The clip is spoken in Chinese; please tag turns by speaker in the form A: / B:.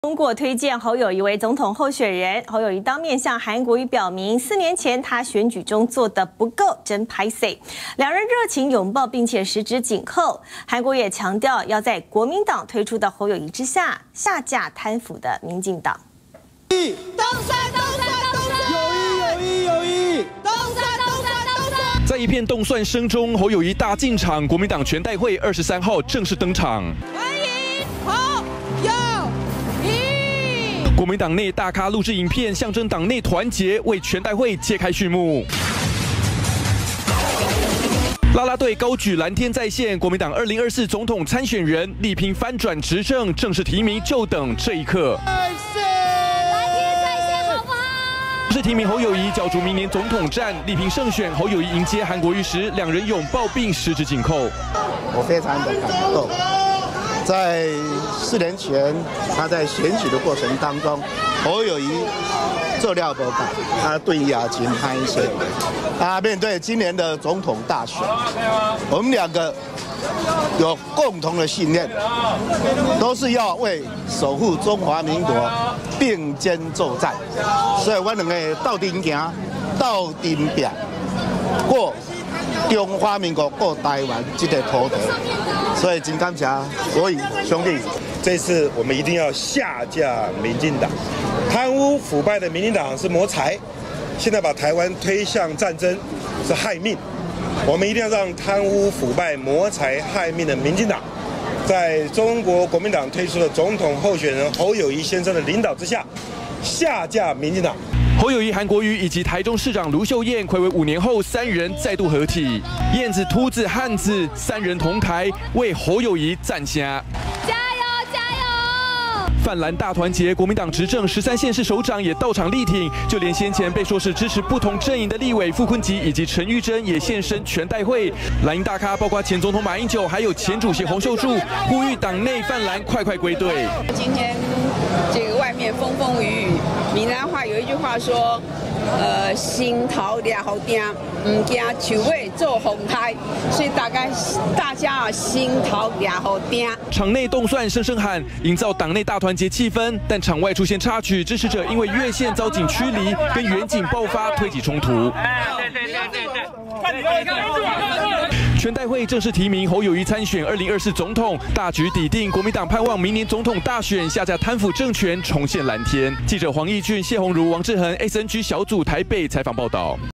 A: 通过推荐侯友宜为总统候选人，侯友宜当面向韩国瑜表明，4年前他选举中做的不够，真拍摄。两人热情拥抱，并且十指紧扣。韩国也强调，要在国民党推出的侯友宜之下，下架贪腐的民进党。
B: 有意！在一片动算声中，侯友宜大进场，国民党全代会23号正式登场。 国民党内大咖录制影片，象征党内团结，为全代会揭开序幕。啦啦队高举蓝天再现，国民党2024总统参选人力拼翻转执政，正式提名就等这一刻。蓝
C: 天再现好不好？
B: 正式提名侯友宜角逐明年总统战，力拼胜选。侯友宜迎接韩国瑜时，两人拥抱并十指紧扣。
D: 我非常的感动。 在4年前，他在选举的过程当中，侯友宜做料不改，他对亚琴拍摄。面对今年的总统大选，我们两个有共同的信念，都是要为守护中华民国并肩作战。所以我两个斗阵行，斗阵拼，过中华民国过台湾这个土地。 所以真感谢所有兄弟，
E: 这次我们一定要下架民进党，贪污腐败的民进党是谋财，现在把台湾推向战争是害命，我们一定要让贪污腐败谋财害命的民进党，在中国国民党推出的总统候选人侯友宜先生的领导之下，下架民进党。
B: 侯友宜、韩国瑜以及台中市长卢秀燕，睽违5年后3人再度合体，燕子、秃子、汉子3人同台为侯友宜站下。
C: 加油加油！
B: 泛蓝大团结，国民党执政13县市首长也到场力挺，就连先前被说是支持不同阵营的立委傅昆萁以及陈玉珍也现身全代会。蓝营大咖包括前总统马英九，还有前主席洪秀柱，呼吁党内泛蓝快归队。
F: 今天这个外面风风雨雨。 闽南话有一句话说，心头俩好定，唔惊树尾做风台，所以大家啊心头俩好定。
B: 场内动算声喊，营造党内大团结气氛，但场外出现插曲，支持者因为越线遭警驱离，跟远警爆发推挤冲突。全代会正式提名侯友宜参选2024总统，大局底定，国民党盼望明年总统大选下架贪腐政权，重现蓝天。记者黄义俊、谢鸿儒、王志恒 SNG 小组台北采访报道。